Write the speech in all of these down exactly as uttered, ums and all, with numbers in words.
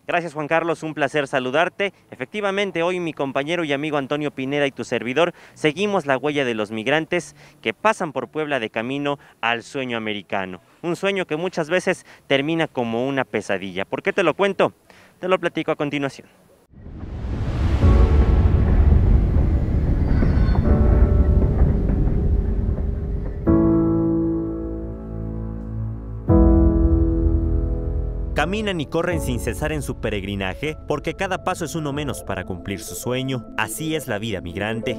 Gracias, Juan Carlos, un placer saludarte. Efectivamente, hoy mi compañero y amigo Antonio Pineda y tu servidor seguimos la huella de los migrantes que pasan por Puebla de camino al sueño americano. Un sueño que muchas veces termina como una pesadilla. ¿Por qué te lo cuento? Te lo platico a continuación. Caminan y corren sin cesar en su peregrinaje porque cada paso es uno menos para cumplir su sueño. Así es la vida migrante.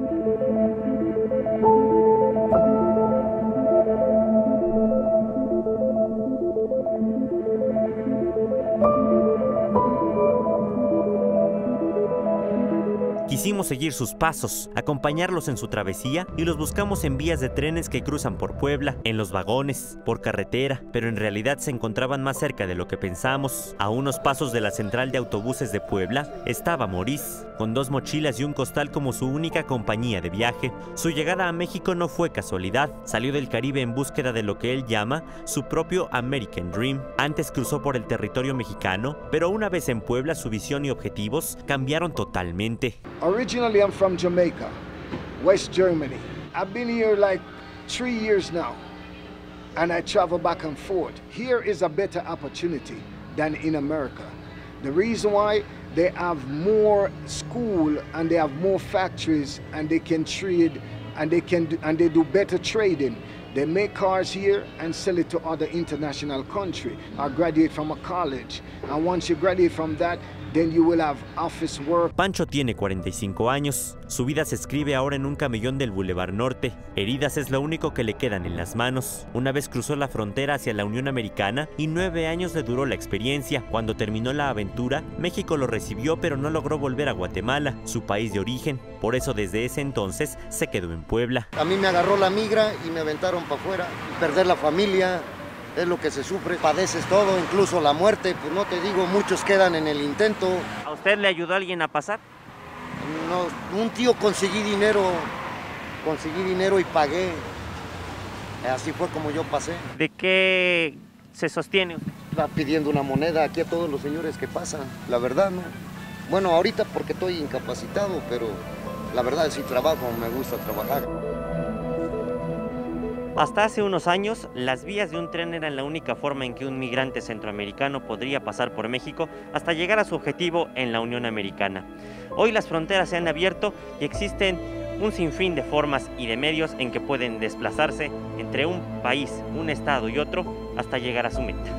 Quisimos seguir sus pasos, acompañarlos en su travesía y los buscamos en vías de trenes que cruzan por Puebla, en los vagones, por carretera, pero en realidad se encontraban más cerca de lo que pensamos. A unos pasos de la central de autobuses de Puebla estaba Maurice, con dos mochilas y un costal como su única compañía de viaje. Su llegada a México no fue casualidad, salió del Caribe en búsqueda de lo que él llama su propio American Dream. Antes cruzó por el territorio mexicano, pero una vez en Puebla su visión y objetivos cambiaron totalmente. Originally, I'm from Jamaica, West Germany. I've been here like three years now, and I travel back and forth. Here is a better opportunity than in America. The reason why, they have more school and they have more factories and they can trade and they can do, and they do better trading. They make cars here and sell it to other international countries. I graduate from a college, and once you graduate from that, then you will have office work. Pancho tiene cuarenta y cinco años. Su vida se escribe ahora en un camellón del Boulevard Norte. Heridas es lo único que le quedan en las manos. Una vez cruzó la frontera hacia la Unión Americana y nueve años le duró la experiencia. Cuando terminó la aventura, México lo recibió, pero no logró volver a Guatemala, su país de origen. Por eso desde ese entonces se quedó en Puebla. A mí me agarró la migra y me aventaron para afuera. Perder la familia es lo que se sufre, padeces todo, incluso la muerte, pues no te digo, muchos quedan en el intento. ¿A usted le ayudó alguien a pasar? No, un tío conseguí dinero, conseguí dinero y pagué, así fue como yo pasé. ¿De qué se sostiene usted? Va pidiendo una moneda aquí a todos los señores que pasan, la verdad, ¿no? Bueno, ahorita porque estoy incapacitado, pero la verdad sí trabajo, me gusta trabajar. Hasta hace unos años, las vías de un tren eran la única forma en que un migrante centroamericano podría pasar por México hasta llegar a su objetivo en la Unión Americana. Hoy las fronteras se han abierto y existen un sinfín de formas y de medios en que pueden desplazarse entre un país, un estado y otro hasta llegar a su meta.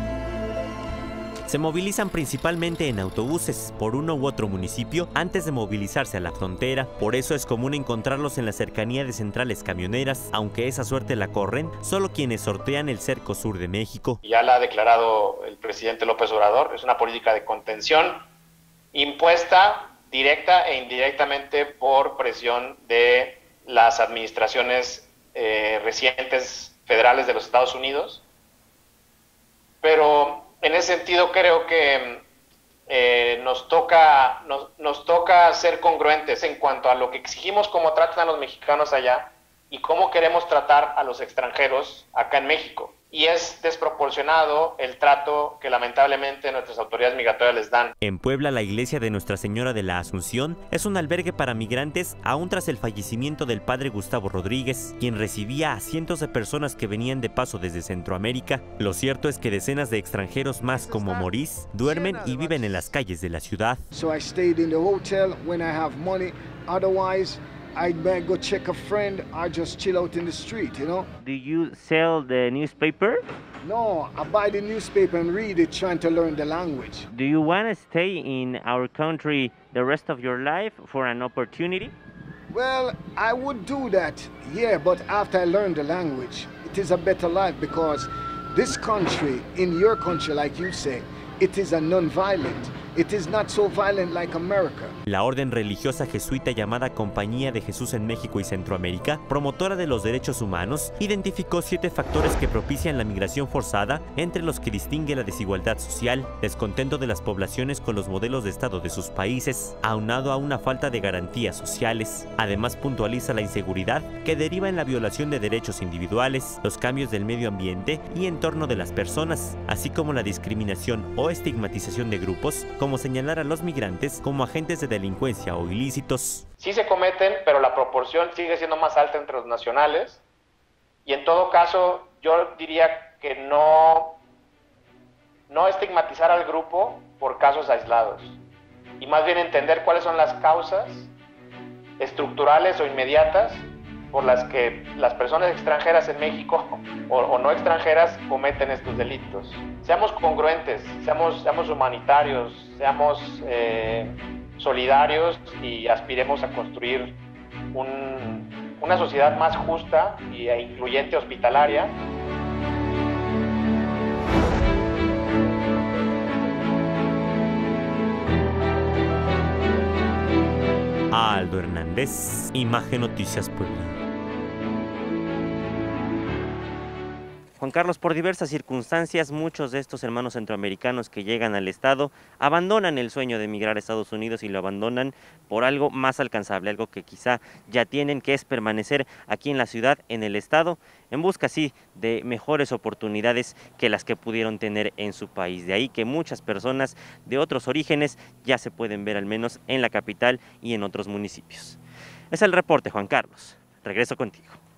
Se movilizan principalmente en autobuses por uno u otro municipio antes de movilizarse a la frontera. Por eso es común encontrarlos en la cercanía de centrales camioneras, aunque esa suerte la corren solo quienes sortean el cerco sur de México. Ya la ha declarado el presidente López Obrador, es una política de contención impuesta directa e indirectamente por presión de las administraciones eh, recientes federales de los Estados Unidos, pero en ese sentido creo que eh, nos toca, nos, nos toca ser congruentes en cuanto a lo que exigimos, cómo tratan a los mexicanos allá y cómo queremos tratar a los extranjeros acá en México. Y es desproporcionado el trato que lamentablemente nuestras autoridades migratorias les dan. En Puebla, la iglesia de Nuestra Señora de la Asunción es un albergue para migrantes aún tras el fallecimiento del padre Gustavo Rodríguez, quien recibía a cientos de personas que venían de paso desde Centroamérica. Lo cierto es que decenas de extranjeros más como Maurice duermen y viven en las calles de la ciudad. So I stayed in the hotel when I have money. Otherwise, I might go check a friend or just chill out in the street, you know. Do you sell the newspaper? No, I buy the newspaper and read it, trying to learn the language. Do you want to stay in our country the rest of your life for an opportunity? Well, I would do that, yeah, but after I learn the language, it is a better life because this country, in your country, like you say, it is a non-violent. It is not so violent like America. La orden religiosa jesuita llamada Compañía de Jesús en México y Centroamérica, promotora de los derechos humanos, identificó siete factores que propician la migración forzada, entre los que distingue la desigualdad social, descontento de las poblaciones con los modelos de Estado de sus países, aunado a una falta de garantías sociales. Además, puntualiza la inseguridad que deriva en la violación de derechos individuales, los cambios del medio ambiente y entorno de las personas, así como la discriminación o estigmatización de grupos, como señalar a los migrantes como agentes de delincuencia o ilícitos. Sí se cometen, pero la proporción sigue siendo más alta entre los nacionales, y en todo caso yo diría que no, no estigmatizar al grupo por casos aislados, y más bien entender cuáles son las causas estructurales o inmediatas por las que las personas extranjeras en México o, o no extranjeras cometen estos delitos. Seamos congruentes, seamos, seamos humanitarios, seamos eh, solidarios y aspiremos a construir un, una sociedad más justa e incluyente, hospitalaria. Aldo Hernández, Imagen Noticias Puebla. Juan Carlos, por diversas circunstancias, muchos de estos hermanos centroamericanos que llegan al estado abandonan el sueño de emigrar a Estados Unidos y lo abandonan por algo más alcanzable, algo que quizá ya tienen, que es permanecer aquí en la ciudad, en el estado, en busca sí de mejores oportunidades que las que pudieron tener en su país. De ahí que muchas personas de otros orígenes ya se pueden ver al menos en la capital y en otros municipios. Es el reporte, Juan Carlos. Regreso contigo.